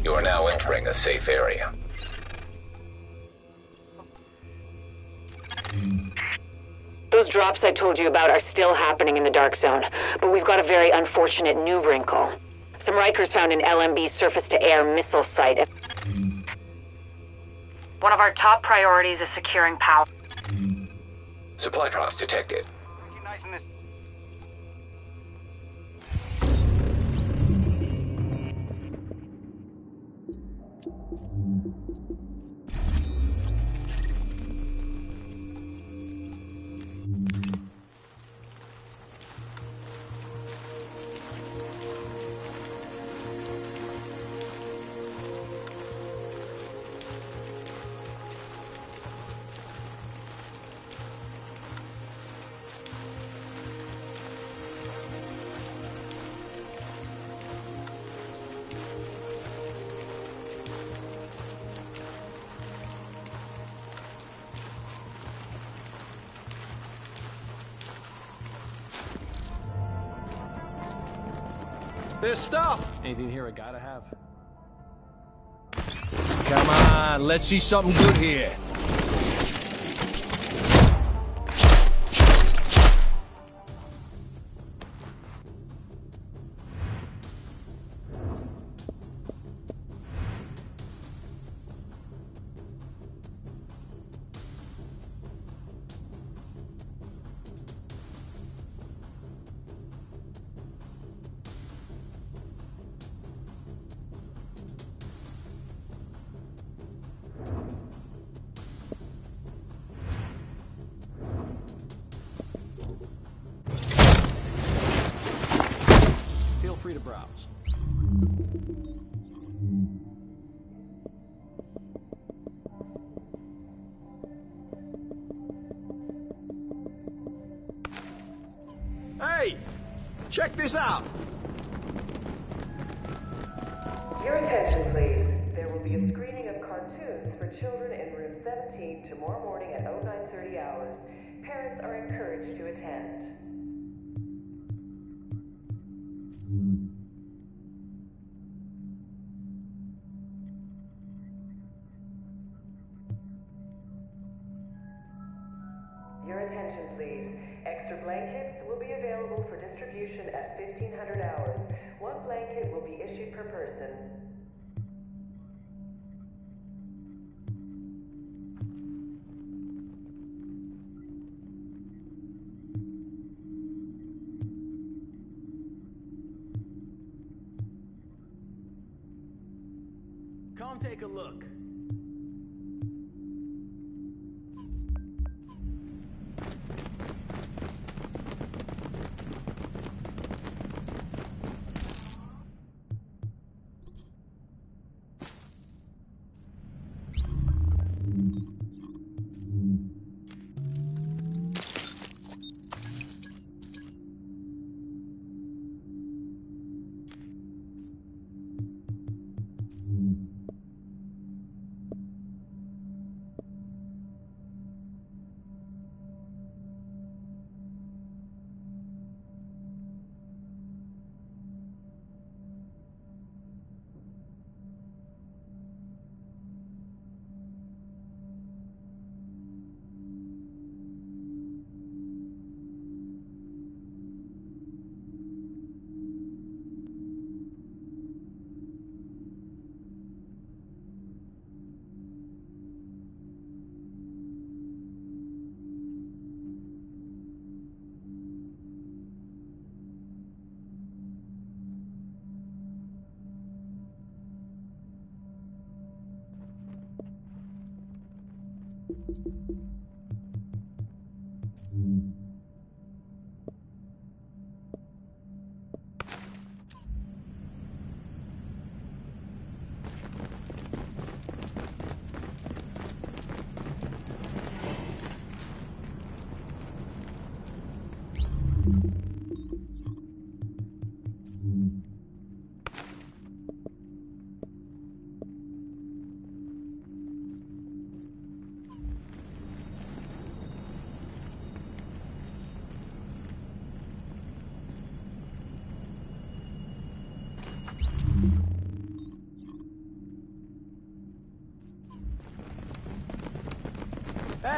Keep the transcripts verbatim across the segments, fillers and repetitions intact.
You are now entering a safe area. Those drops I told you about are still happening in the Dark Zone, but we've got a very unfortunate new wrinkle. Some Rikers found an L M B surface-to-air missile site. One of our top priorities is securing power. Supply drops detected. There's stuff! Anything here I gotta have? Come on, let's see something good here. Feel free to browse. Hey! Check this out! Your attention, please. There will be a screening of cartoons for children in room seventeen tomorrow morning at oh nine thirty hours. Parents are encouraged to attend. Your attention, please. Extra blankets will be available for distribution at fifteen hundred hours. One blanket will be issued per person. Come take a look.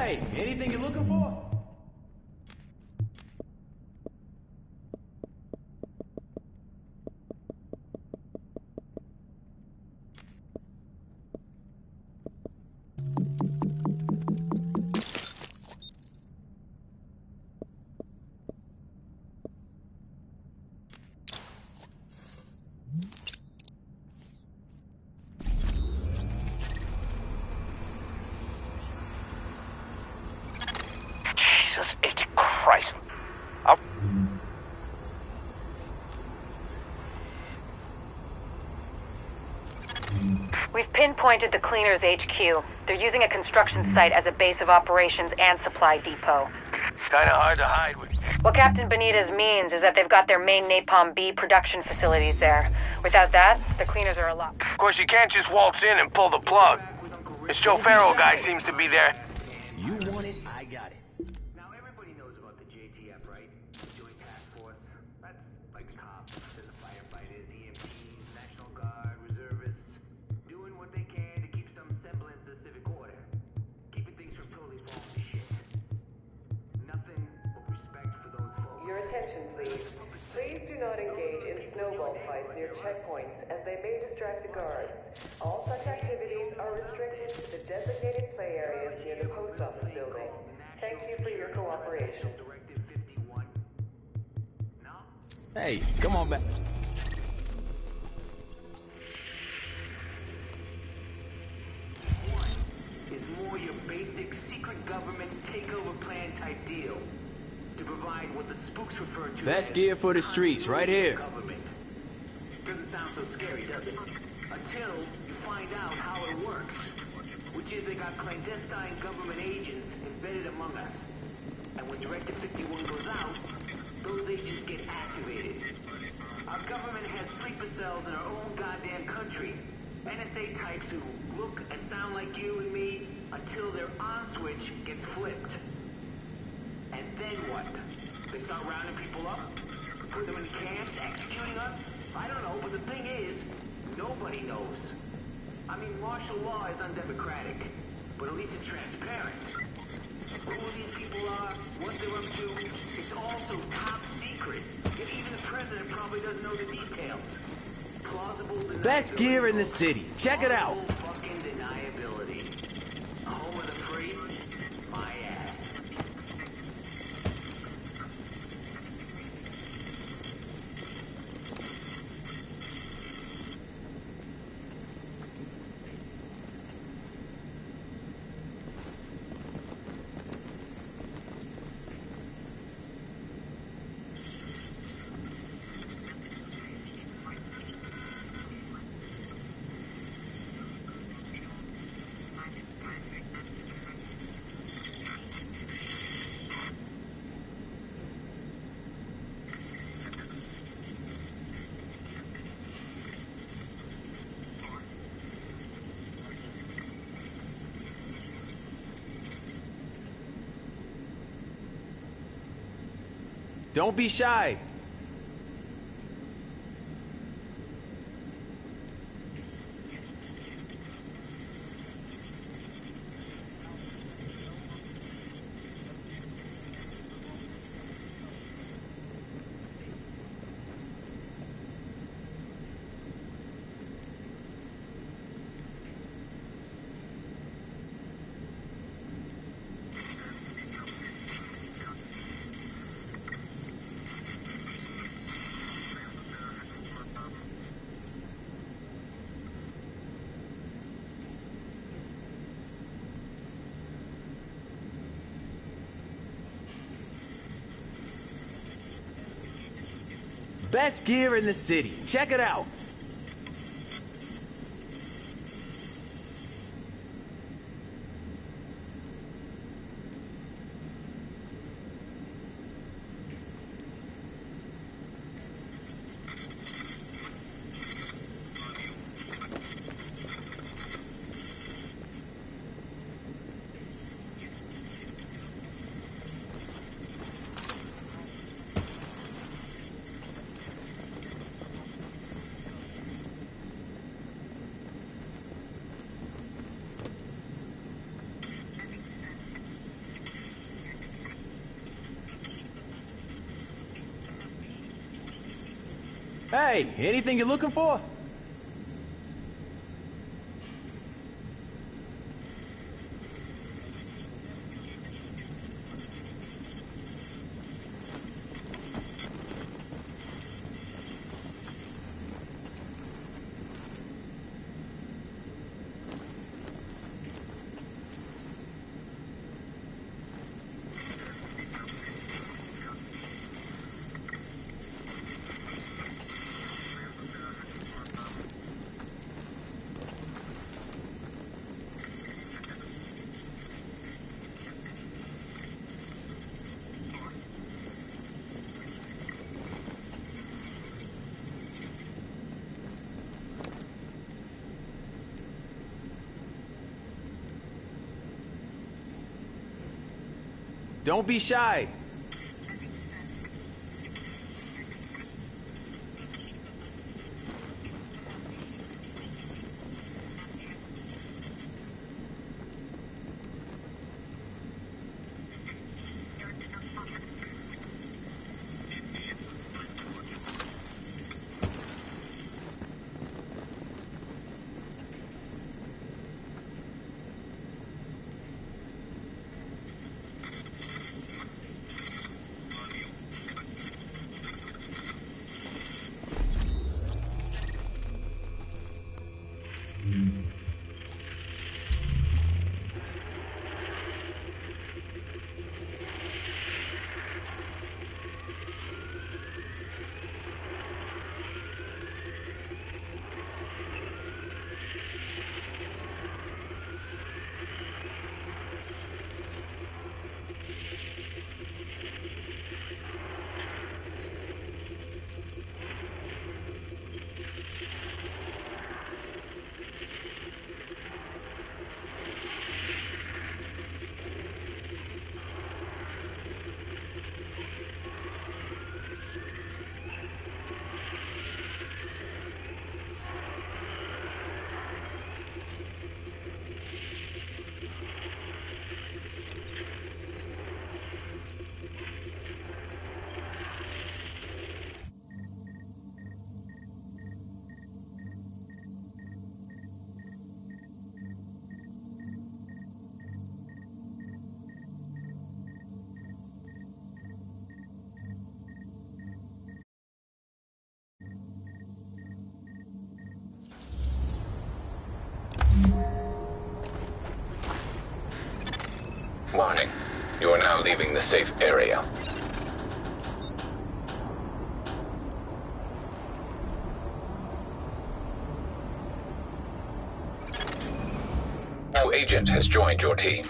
Hey, anything you're looking for? Jesus H. Christ. I'll... We've pinpointed the Cleaners H Q. They're using a construction site as a base of operations and supply depot. Kinda hard to hide with. What Captain Benitez means is that they've got their main Napalm B production facilities there. Without that, the Cleaners are a lot. Of course, you can't just waltz in and pull the plug. This Joe Farrell guy seems to be there. You want it, I got it. Now everybody knows about the J T F, right? Joint Task Force. That's like the cops and the firefighters, E M Ps, National Guard, reservists, doing what they can to keep some semblance of civic order, keeping things from totally falling to shit. Nothing but respect for those folks. Your attention, please. Please do not engage in snowball fights near checkpoints, as they may distract the guards. All such activities are restricted to the designated play areas near the post office building. Thank you for your cooperation. Directive fifty-one. No? Hey, come on back. One is more your basic secret government takeover plan type deal to provide what the spooks refer to Best as gear for the streets, right here. government. Doesn't sound so scary, does it? Until you find out how it works, which is they got clandestine government agents embedded among us. And when Directive fifty-one goes out, those agents get activated. Our government has sleeper cells in our own goddamn country. N S A types who look and sound like you and me until their on switch gets flipped. And then what? They start rounding people up? Put them in camps, executing us? I don't know, but the thing is, nobody knows. I mean, martial law is undemocratic, but at least it's transparent. Who these people are, what they're up to, it's also top secret. Yet even the president probably doesn't know the details. Plausible deniability. Best gear in the city. Check it out. Plausible fucking deniability. Home of the free? My ass. Don't be shy. Best gear in the city. Check it out. Hey, anything you're looking for? Don't be shy. Warning. You are now leaving the safe area. New agent has joined your team.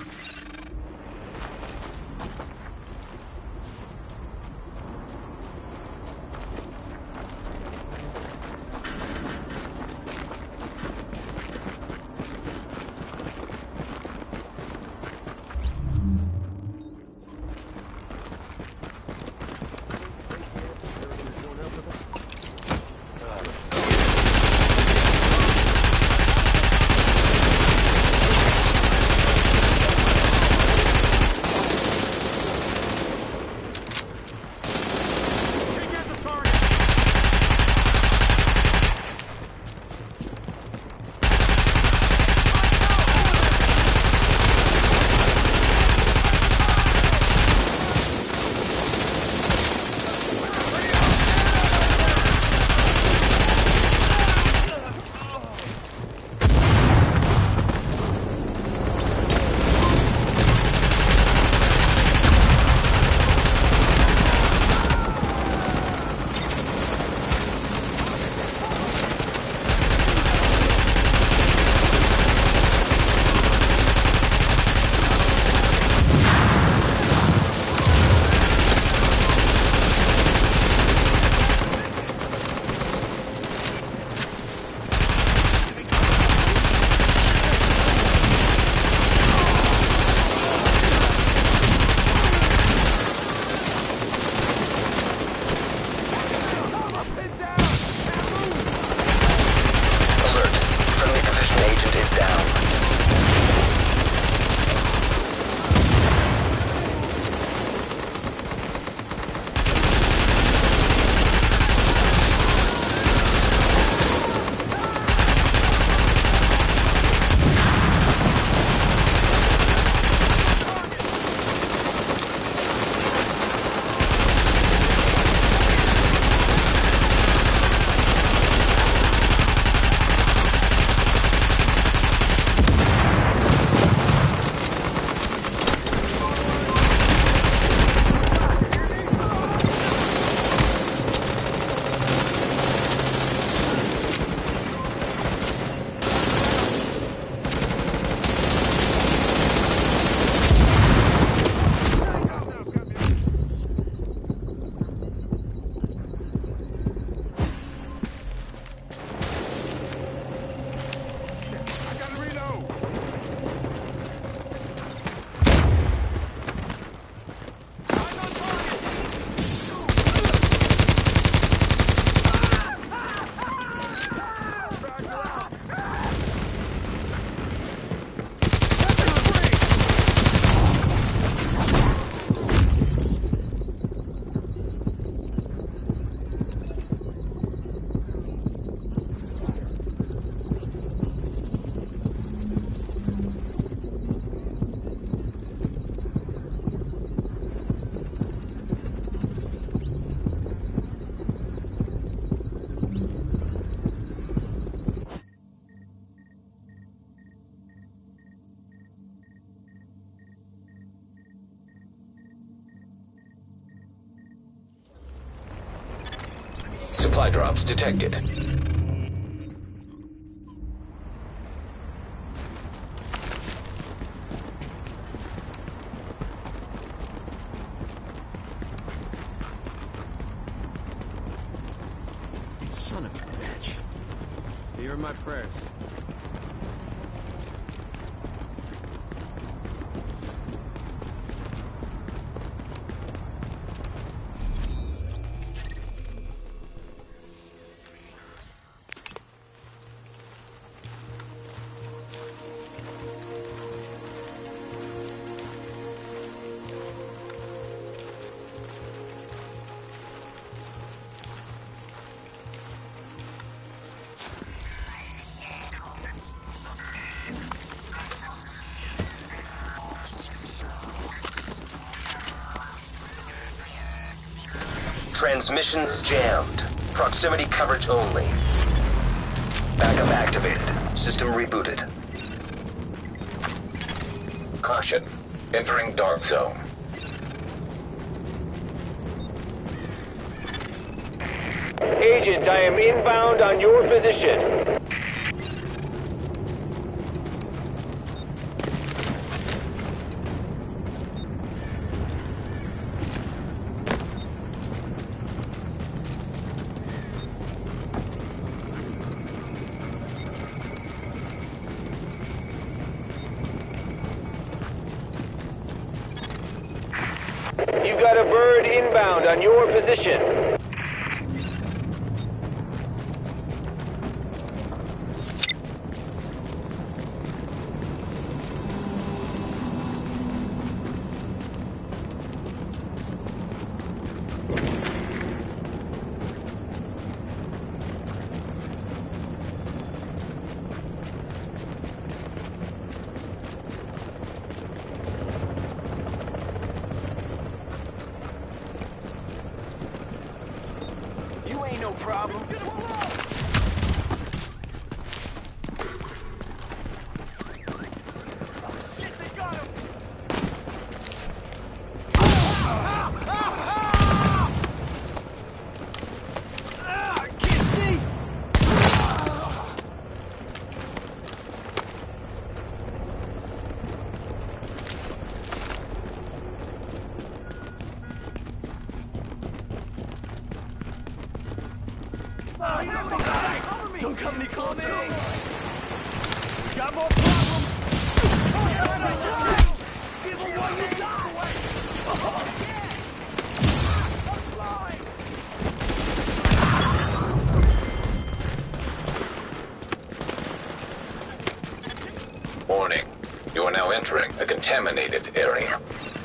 supply drops detected. Son of a bitch. You're my prayers. Transmissions jammed. Proximity coverage only. Backup activated. System rebooted. Caution. Entering dark zone. Agent, I am inbound on your position. You've got a bird inbound on your position. Ain't no problem. Shit, they got him. I can't see. Don't come any closer! Got more problems! Give them what you got! Warning. You are now entering a contaminated area.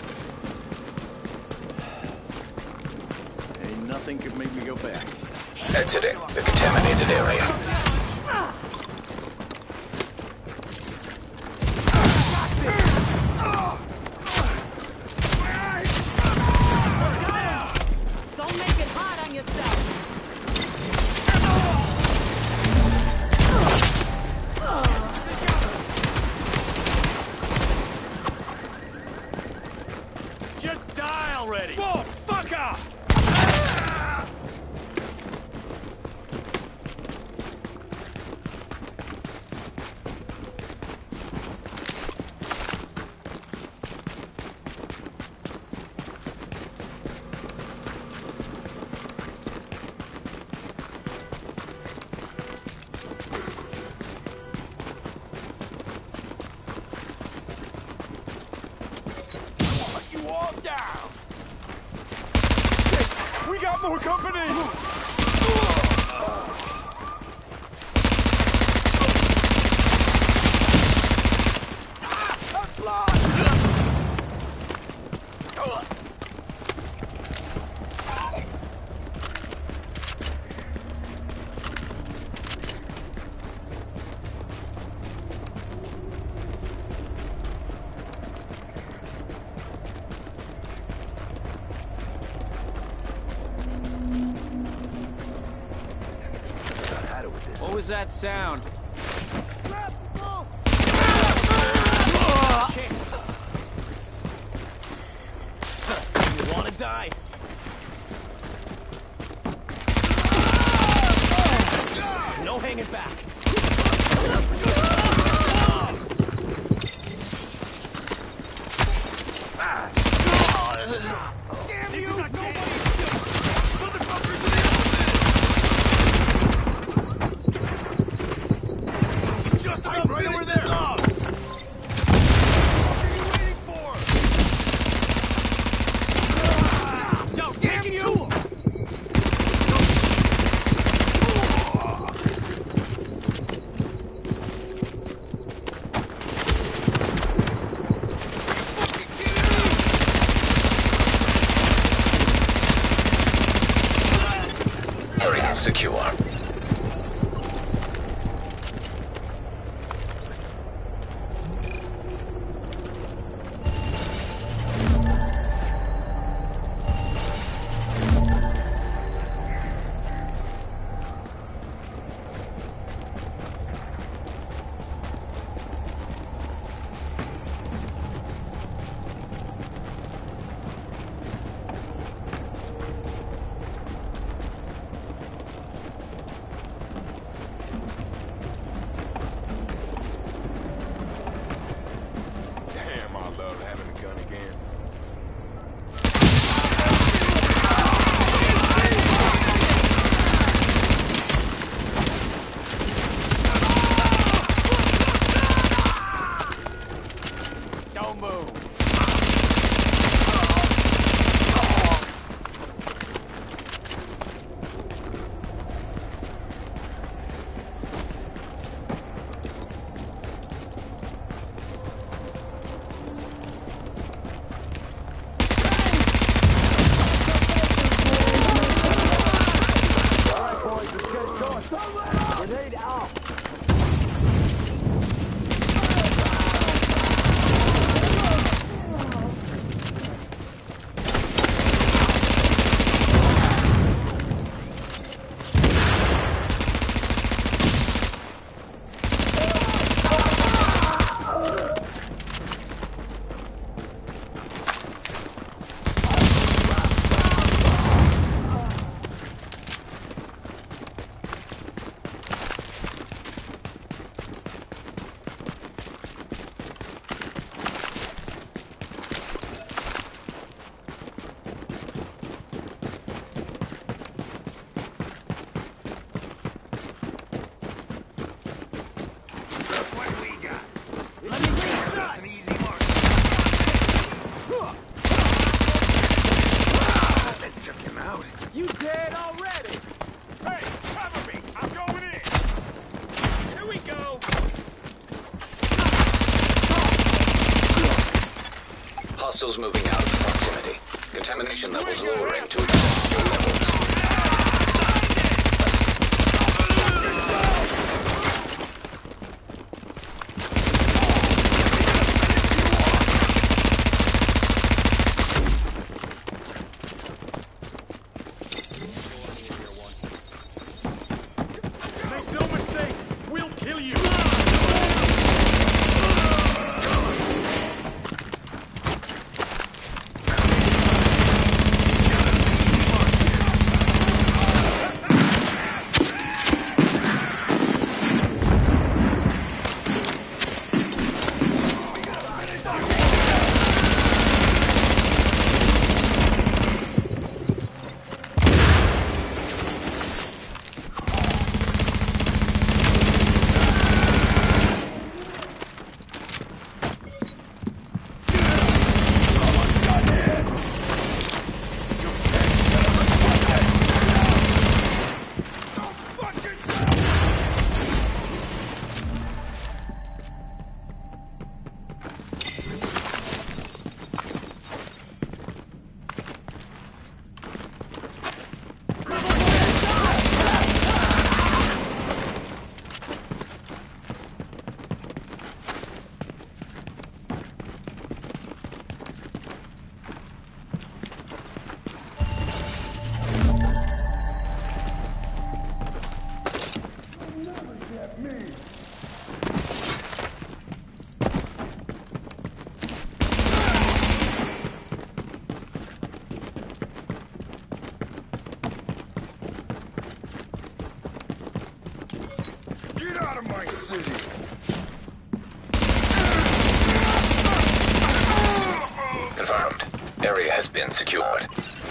Ain't nothing could make me go back. Exiting the contaminated area. Don't make it hard on yourself. Just die already! Whoa, fuck off! You all down. We got more company. What was that sound? You wanna die? No hanging back. Damn you! Nobody! Motherfuckers! Just about right over there! What are you waiting for? Yo, taking you! Area secure. Damn, I love having a gun again. Don't move. Grenade out. You dead already? Hey, cover me! I'm going in! Here we go! Hostiles moving out of proximity. Contamination levels lowering to acceptable levels. Make no mistake, we'll kill you! secured.